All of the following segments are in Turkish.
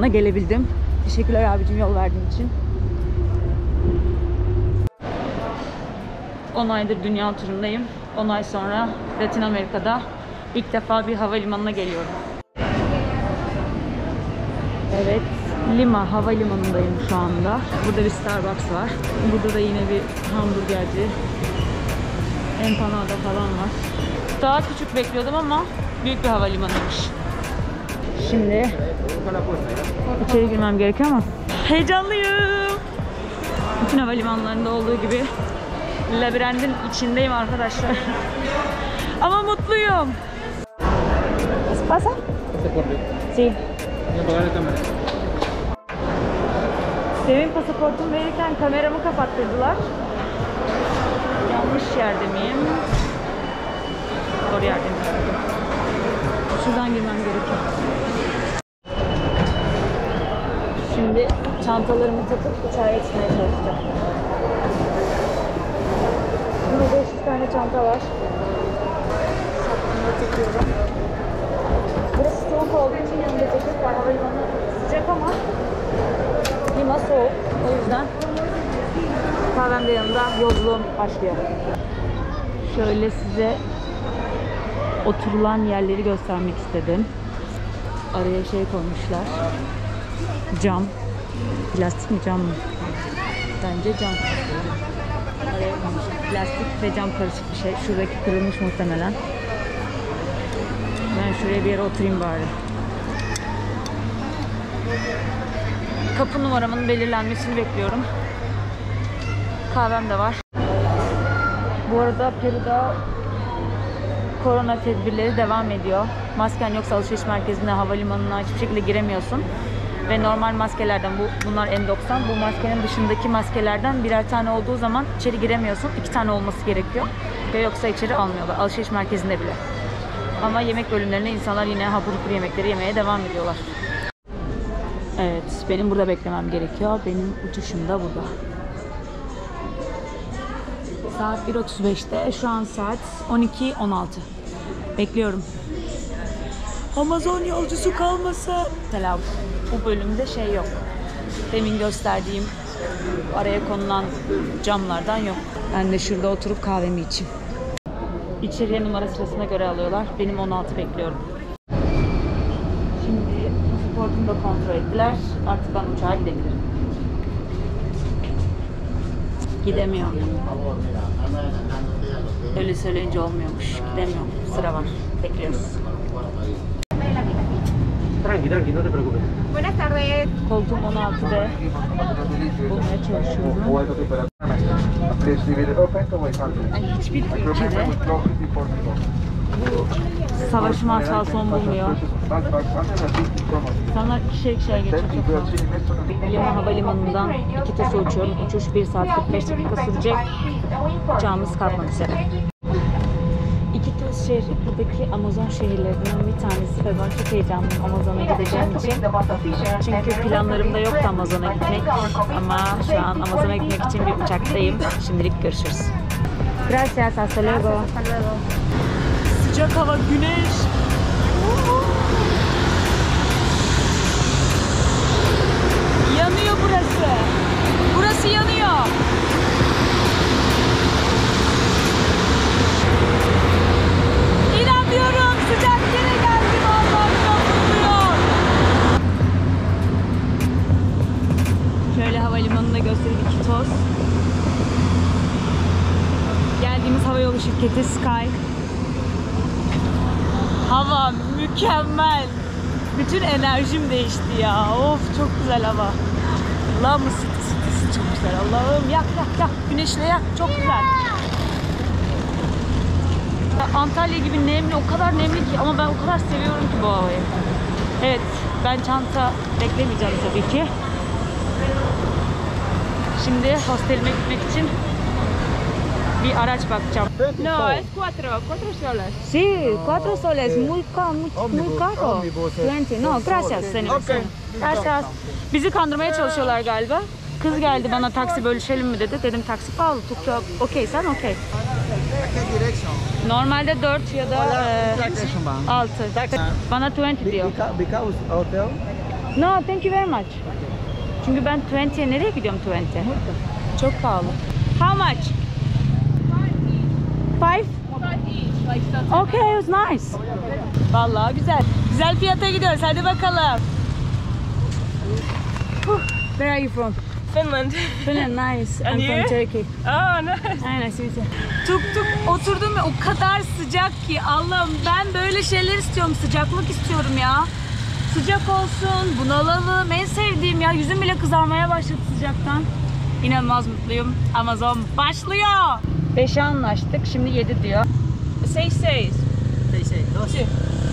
havalimanına gelebildim. Teşekkürler abicim yol verdiğin için. 10 aydır dünya turundayım. 10 ay sonra Latin Amerika'da ilk defa bir havalimanına geliyorum. Evet, Lima havalimanındayım şu anda. Burada bir Starbucks var. Burada da yine bir hamburgerci, empanada falan var. Daha küçük bekliyordum ama büyük bir havalimanıymış. Şimdi içeri girmem gerekiyor ama heyecanlıyım. Bütün havalimanlarında olduğu gibi labirentin içindeyim arkadaşlar. Ama mutluyum. ¿Qué pasa? Sí. Demin pasaportumu verirken kameramı kapattırdılar. Yanlış yerde miyim? Doğru yerdeyim. Şuradan girmem gerekiyor. Şimdi çantalarımı takıp uçağa yetişmeye çalışacağım. Burada 500 tane çanta var. Şapkamı takıyorum. Burası soğuk olduğu için yanımda ceket var. Havalimanı sıcak ama Lima soğuk. O yüzden kahvem de yanında, yolculuğum başlıyor. Şöyle size oturulan yerleri göstermek istedim. Araya şey koymuşlar. Cam. Plastik mi cam mı? Bence cam. Araya koymuşlar. Plastik ve cam karışık bir şey. Şuradaki kırılmış muhtemelen. Ben şuraya bir yere oturayım bari. Kapı numaramın belirlenmesini bekliyorum. Kahvem de var. Bu arada Peru'da korona tedbirleri devam ediyor. Masken yoksa alışveriş merkezine, havalimanına hiçbir şekilde giremiyorsun. Ve normal maskelerden, bunlar N90, bu maskenin dışındaki maskelerden birer tane olduğu zaman içeri giremiyorsun. 2 tane olması gerekiyor. Ve yoksa içeri almıyorlar. Alışveriş merkezinde bile. Ama yemek bölümlerine insanlar yine hapur hapur yemekleri yemeye devam ediyorlar. Evet, benim burada beklemem gerekiyor. Benim uçuşum da burada. Saat 1.35'te, şu an saat 12.16. Bekliyorum. Amazon yolcusu kalmasa. Mesela bu bölümde şey yok. Demin gösterdiğim araya konulan camlardan yok. Ben de şurada oturup kahvemi içeyim. İçeriye numara sırasına göre alıyorlar. Benim 16 bekliyorum. Şimdi pasaportumu da kontrol ettiler. Artık ben uçağa gidebilirim. Gidemiyorum. Öyle söyleyince olmuyormuş. Gidemiyorum. Sıra var. Bekliyoruz. Tranqui, no te preocupes. Buenas tardes. Koltuğum 16'da bulmaya çalışıyorum. Hiçbir ülkede bu savaşın asla son bulmuyor. İnsanlar ikişer ikişer geçiyor. Lima havalimanından Iquitos uçuyorum. Uçuş 1 saat 45 dakika sürecek. Uçağımız kalkmak üzere. Iquitos şehri buradaki Amazon şehirlerinden bir tanesi ve ben çok heyecanlıyım Amazon'a gideceğim için. Çünkü planlarımda yoktu Amazon'a gitmek ama şu an Amazon'a gitmek için bir uçaktayım. Şimdilik görüşürüz. Gracias, hasta luego. Sıcak hava, güneş. Yanıyor burası. Burası yanıyor. İnanmıyorum, sıcak yere geldim. Allah'ım çok mutluyum. Şöyle havalimanında göstereyim, Iquitos. Geldiğimiz havayolu şirketi Sky. Hava mükemmel. Bütün enerjim değişti ya. Of, çok güzel hava. Allah'ım ısıtısı çok güzel. Allah'ım yak. Güneşle yak. Çok güzel. Antalya gibi nemli, o kadar nemli ki ama ben o kadar seviyorum ki bu havayı. Evet, ben çanta beklemeyeceğim tabii ki. Şimdi hostelime gitmek için bir araç bakacağım. No, es 4 soles. Sí, 4 soles, muy caro. 20, no, gracias. Gracias. Bizi kandırmaya çalışıyorlar galiba. Kız geldi bana, taksi bölüşelim mi dedi. Dedim taksi pahalı, çok okey, sen okey. Normalde 4 ya da 6. Bana 20 diyor. Because hotel No, thank you very much. Çünkü ben 20'ye nereye gidiyorum 20? Çok pahalı. How much? 5? Okay, it was nice. Vallahi güzel. Güzel fiyata gidiyoruz. Hadi bakalım. Where are you from? Finland. Finland, nice. And I'm from you? Turkey. Oh, nice. Aynen, sizi. Tuk tuk oturdum ve o kadar sıcak ki Allah'ım, ben böyle şeyler istiyorum. Sıcaklık istiyorum ya. Sıcak olsun, bunalalım. En sevdiğim ya. Yüzüm bile kızarmaya başladı sıcaktan. İnanılmaz mutluyum. Amazon başlıyor. 5'e anlaştık. Şimdi 7 diyor. 6, 6. 6, 6, 2. 6.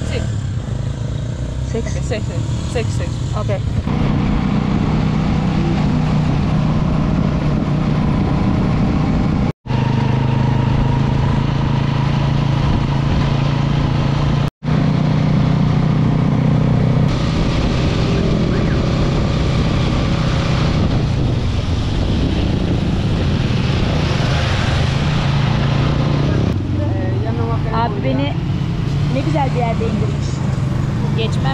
6. 6. Okay. Abi beni ne güzel bir yerde indirmiş. Geçmem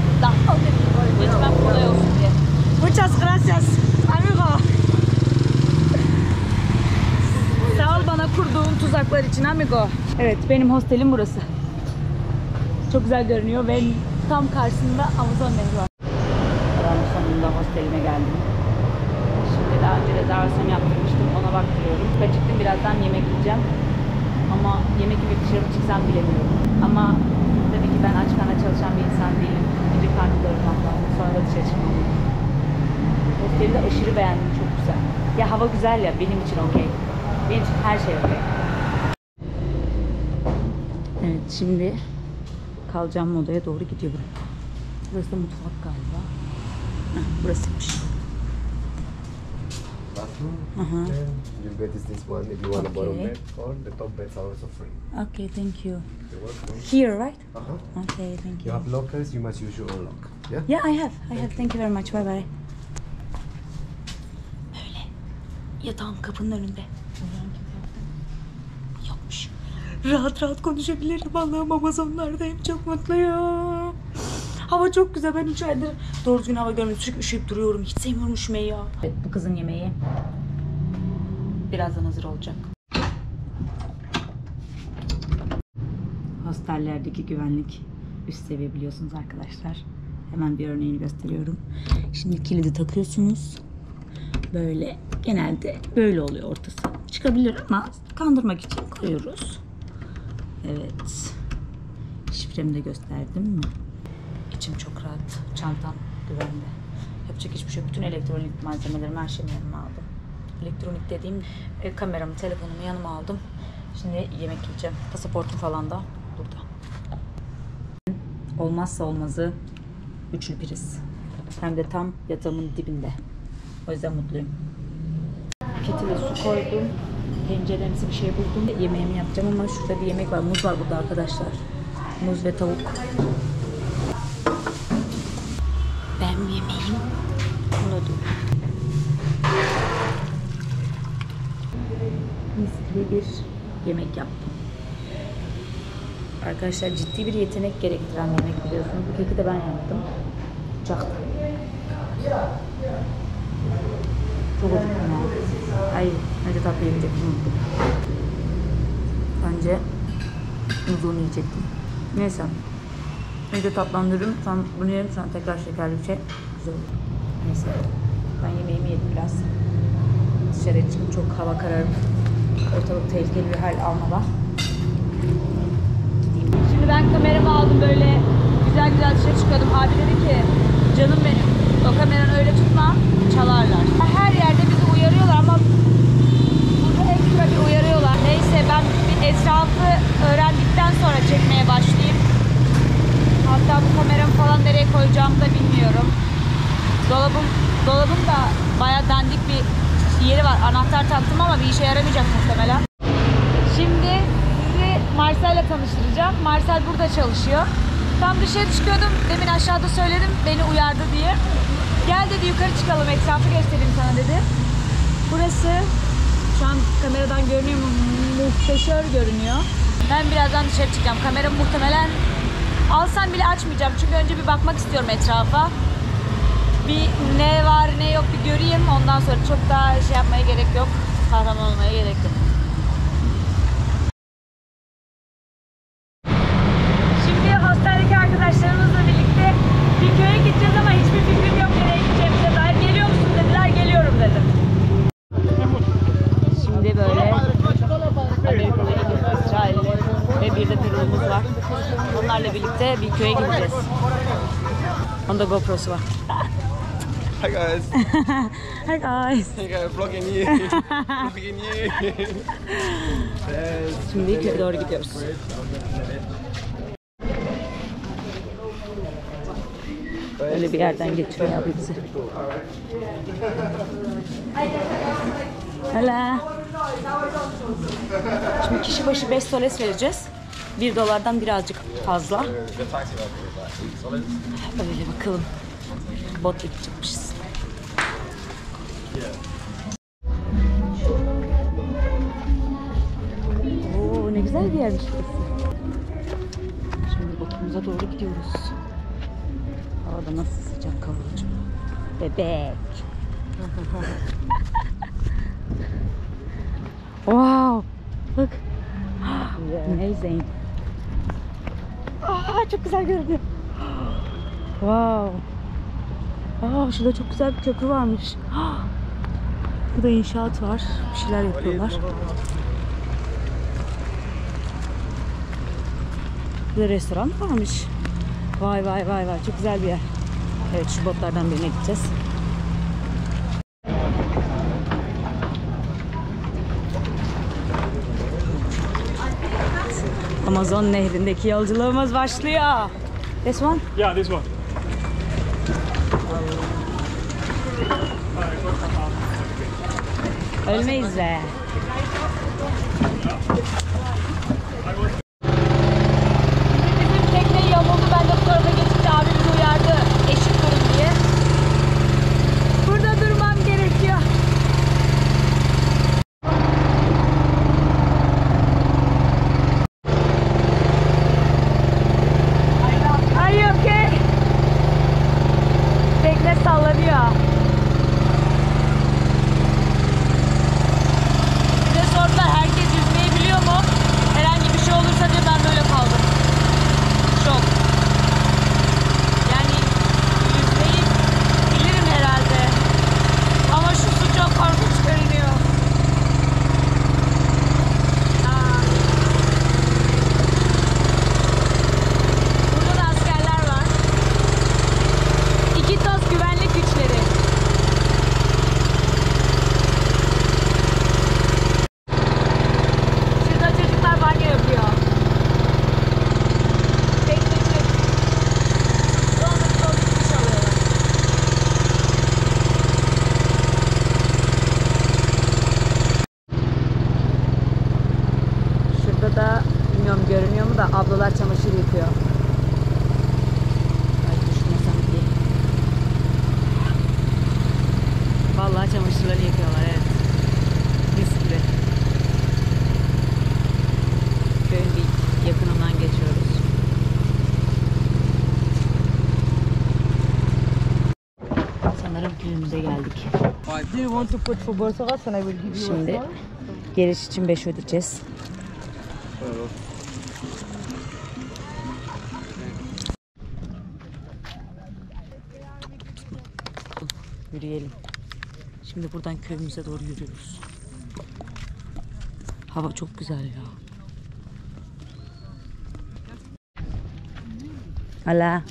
kolay olsun diye. Muchas gracias, amigo. Sağ ol bana kurduğun tuzaklar için, amigo. Evet, benim hostelim burası. Çok güzel görünüyor ve tam karşısında Amazon Nehri var. Ben sonunda hostelime geldim. Şimdi daha önce rezervasyon yaptırmıştım, ona baktırıyorum. Acıktım, birazdan yemek yiyeceğim. Ama yemek yiyip dışarı çıksam bilemiyorum. Ama tabii ki ben aç karnına çalışan bir insan değilim. Önce karnı doyurmam lazım, sonra da dışarı çıkmam lazım. Hosteli de aşırı beğendim, çok güzel. Ya hava güzel ya, benim için okey. Benim için her şey okey. Evet, şimdi kalacağım odaya doğru gidiyorum. Burası da mutfak galiba. Heh, burasıymış. Bathroom. You'll get is this one if you want a bottom Okay. bed, or the top beds are also free. Okay, thank you. You're welcome. Here, right? Okay, thank You you. have lockers, you must use your own lock. Yeah? Yeah, I have. Thank you very much. Bye bye. Böyle yatağım kapının önünde. Yokmuş. Rahat rahat konuşabilirim. Allah'ım, Amazonlardayım. Çok mutluyum. Hava çok güzel. Ben 3 aydır doğru düzgün hava görmedim. Sürekli üşüyüp duruyorum. Hiç sevmiyorum üşümeyi ya. Evet, bu kızın yemeği birazdan hazır olacak. Hostellerdeki güvenlik üst seviye, biliyorsunuz arkadaşlar. Hemen bir örneğini gösteriyorum. Şimdi kilidi takıyorsunuz. Böyle, genelde böyle oluyor ortası. Çıkabilir ama kandırmak için koyuyoruz. Evet. Şifremi de gösterdim mi? İçim çok rahat. Çantam güvende. Yapacak hiçbir şey yok. Bütün elektronik malzemelerimi, her şeyimi yanıma aldım. Elektronik dediğim kameramı, telefonumu yanıma aldım. Şimdi yemek yiyeceğim. Pasaportum falan da burada. Olmazsa olmazı üçlü priz. Hem de tam yatağımın dibinde. O yüzden mutluyum. Ketile su koydum. Tenceremsi bir şey buldum. Yemeğimi yapacağım ama şurada bir yemek var. Muz var burada arkadaşlar. Muz ve tavuk. Ben yemeğim noodle. Mis gibi bir yemek yaptım. Arkadaşlar ciddi bir yetenek gerektiren yemek, biliyorsunuz. Bu keki de ben yaptım. Uçakta. Çok acıktım ya. Ay, önce tatlı yiyecektim, unuttum. Önce muzunu yiyecektim. Neyse. Önce tatlandırırım, sonra bunu yerim, sonra tekrar şekerli bir şey. Güzel olur. Neyse. Ben yemeğimi yedim biraz. Dışarıya çıkıp çok hava kararıp ortalık tehlikeli bir hal almadan gideyim. Şimdi ben kameramı aldım, böyle güzel güzel dışarı çıkıyordum. Abi dedi ki, canım benim, o kameranı öyle tutma, çalarlar. Her yerde bizi uyarıyorlar ama burada ekstra bir uyarıyorlar. Neyse, ben bir etrafı öğrendikten sonra çekmeye başlayayım. Hatta bu kameramı falan nereye koyacağımı da bilmiyorum. Dolabım da bayağı dandik bir yeri var. Anahtar taktım ama bir işe yaramayacak muhtemelen. Şimdi sizi Marcel'le tanıştıracağım. Marcel burada çalışıyor. Tam dışarı çıkıyordum. Demin aşağıda söyledim, beni uyardı diye. Gel dedi, yukarı çıkalım, etrafı göstereyim sana dedi. Burası şu an kameradan görünüyor mu? Muhteşem görünüyor. Ben birazdan dışarı çıkacağım. Kameramı muhtemelen alsam bile açmayacağım. Çünkü önce bir bakmak istiyorum etrafa. Bir ne var ne yok bir göreyim. Ondan sonra çok daha şey yapmaya gerek yok. Kahraman olmaya gerek yok. Şimdi hosteldeki arkadaşlarımızla birlikte bir köye gideceğiz ama hiçbir fikrim yok nereye gideceğimize dair. Geliyor musun dediler, geliyorum dedim. Şimdi böyle Amerikalı, İngiliz, İsrailli ve bir de Peru'muz var. Onlarla birlikte bir köye gideceğiz. Onda GoPro'su var. Hi guys. Hi guys. Hey guys, vlogging you. Vlogging you. Şimdi köye doğru gidiyoruz. Böyle bir yerden geçiyor abi bizi. Hala. Şimdi kişi başı 5 soles vereceğiz. $1'dan birazcık fazla. Öyle bakalım. Botla gidecekmişiz. Oo, ne güzel bir yermiş burası. Şimdi botumuza doğru gidiyoruz. Havada nasıl sıcak kavurucu. Bebek. Wow. Bak. Amazing. Aa, çok güzel görünüyor. Wow. Aa, şurada çok güzel bir köprü varmış. Burada inşaat var. Bir şeyler yapıyorlar. Burada restoran varmış. Vay vay vay vay. Çok güzel bir yer. Evet, şu botlardan birine gideceğiz. Amazon nehrindeki yolculuğumuz başlıyor. This one? Yeah, this one. Ölmeyiz be. Bizim tekne yamuldu. Ben de bu tarafa geçince abimiz uyardı. Eşit durun diye. Burada durmam gerekiyor. Are you okay? Tekne sallanıyor. Bize sordular herkes yüzmeyi biliyor mu? Herhangi bir şey olursa diye ben böyle kaldım. Şok. Yani yüzmeyi bilirim herhalde. Ama şu su çok korkunç görünüyor. Burada da askerler var. İkitos güvenlik güçleri. Şurada çocuklar banyo yapıyor. Bekleyecek. Dondurup duş alıyorlar. Şurada da bilmiyorum görünüyor mu da ablalar çamaşır yıkıyor. Ay, düşmesem diye. Vallahi çamaşırları yıkıyorlar, evet. Mis gibi. Köyün bir yakınından geçiyoruz. Sanırım köyümüze geldik. Do you want to put for both of us and I will give you Şimdi giriş için 5 ödeyeceğiz. Yürüyelim. Şimdi buradan köyümüze doğru yürüyoruz. Hava çok güzel ya. Hala.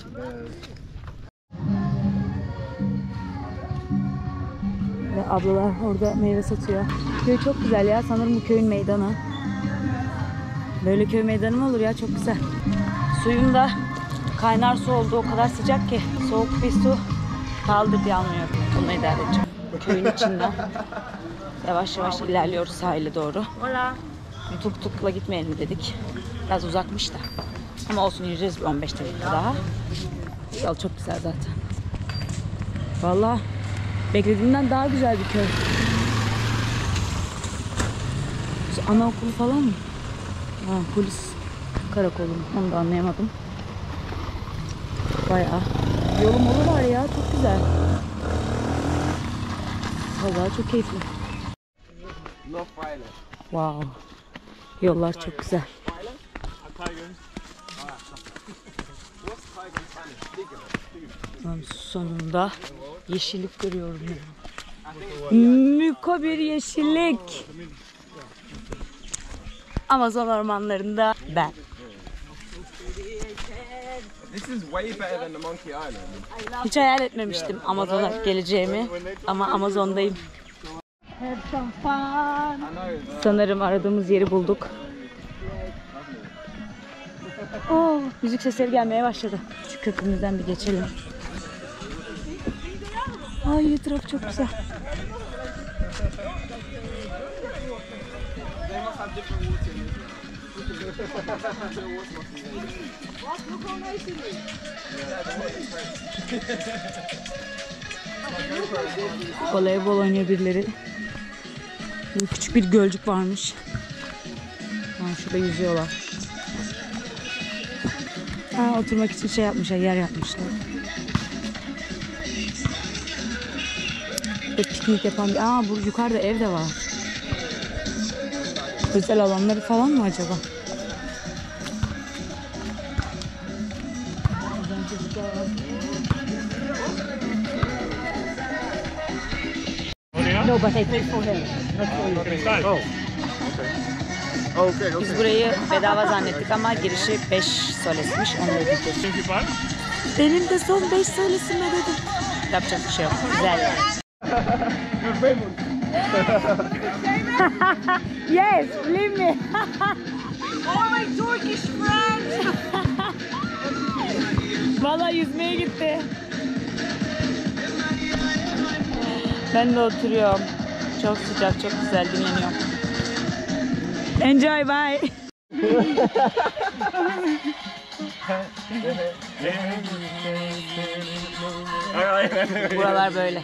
Ve ablalar orada meyve satıyor. Köy çok güzel ya. Sanırım bu köyün meydanı. Böyle köy meydanı mı olur ya? Çok güzel. Suyun da kaynar su oldu. O kadar sıcak ki. Soğuk bir su kaldır diye almıyorum. Bunu idare edeceğim. Köyün içinden yavaş yavaş ilerliyoruz sahile doğru. Tuk tukla gitmeyelim dedik. Biraz uzakmış da. Ama olsun, yürüyeceğiz bir 15 dakika daha. Yol çok güzel zaten. Vallahi beklediğimden daha güzel bir köy. Anaokulu falan mı? Ha, polis karakolu mu? Onu da anlayamadım. Bayağı yolu molu var ya, çok güzel. Vallahi çok keyifli. Wow. Yollar çok güzel. Ben sonunda yeşillik görüyorum. Müko bir yeşillik. Amazon ormanlarında ben. This is way better than the Monkey Island. Hiç hayal etmemiştim Amazon'a geleceğimi ama Amazon'dayım. Sanırım aradığımız yeri bulduk. Oh, müzik sesleri gelmeye başladı. Şu köprümüzden bir geçelim. Ay, etraf çok güzel. Voleybol oynuyor birileri. Burada küçük bir gölcük varmış. Şurada yüzüyorlar. Oturmak için şey yapmışlar, yer yapmışlar. Ve piknik yapan bir... bu yukarıda ev de var. Özel alanları falan mı acaba? No, but I paid for him. Not for you. Biz burayı bedava zannettik ama girişi 5 solesmiş. Onu ödeyeceğiz. Benim de son 5 solesimi ödedim. Yapacak bir şey yok. Güzel yani. Yes, believe me. Oh, my Turkish friends! Vallahi yüzmeye gitti. Ben de oturuyorum. Çok sıcak, çok güzel dinleniyorum. Enjoy, bye. Buralar böyle.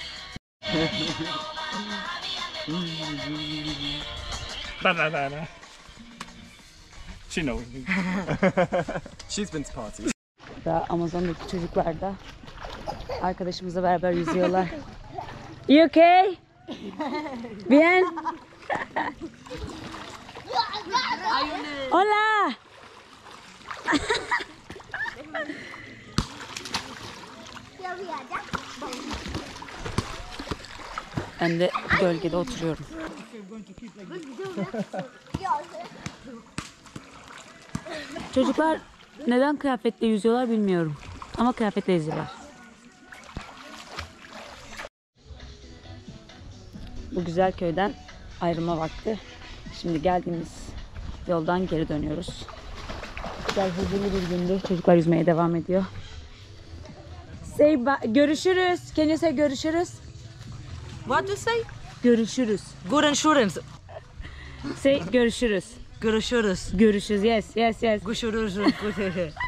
She knows. She's been to parties. Daha Amazon'daki çocuklar da arkadaşımızla beraber yüzüyorlar. You okay? Bien? Hola! Ben de gölgede oturuyorum. Çocuklar neden kıyafetle yüzüyorlar bilmiyorum. Ama kıyafetle yüzüyorlar. Bu güzel köyden ayrılma vakti. Şimdi geldiğimiz yoldan geri dönüyoruz. Güzel huzurlu bir gündü. Çocuklar yüzmeye devam ediyor. Görüşürüz. Can you say görüşürüz? What do you say? Görüşürüz. Good insurance. Say görüşürüz. Görüşürüz. Görüşürüz. Yes, yes, yes. Görüşürüz.